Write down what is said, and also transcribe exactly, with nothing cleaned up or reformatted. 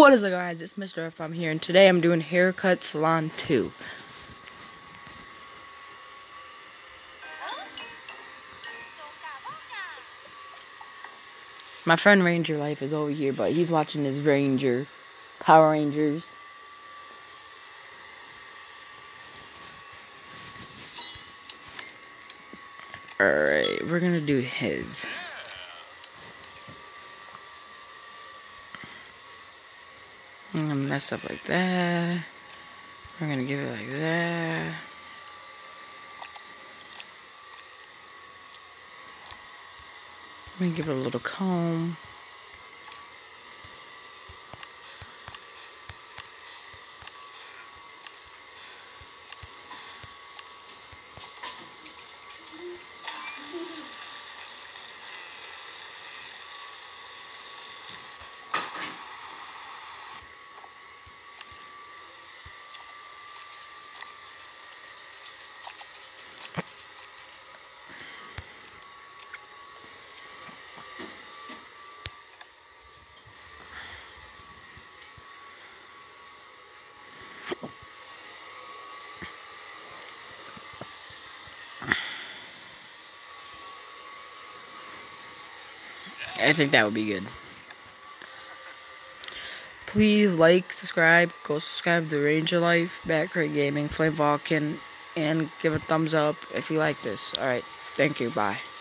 What is up, guys? It's Mister F Bomb here, and today I'm doing Haircut Salon two. My friend Ranger Life is over here, but he's watching his Ranger Power Rangers. Alright, we're gonna do his. I'm gonna mess up like that. We're gonna give it like that. I'm gonna give it a little comb. I think that would be good. Please like, subscribe, go subscribe to Ranger Life, Batcrate Gaming, Flame Vulcan, and give a thumbs up if you like this. Alright, thank you, bye.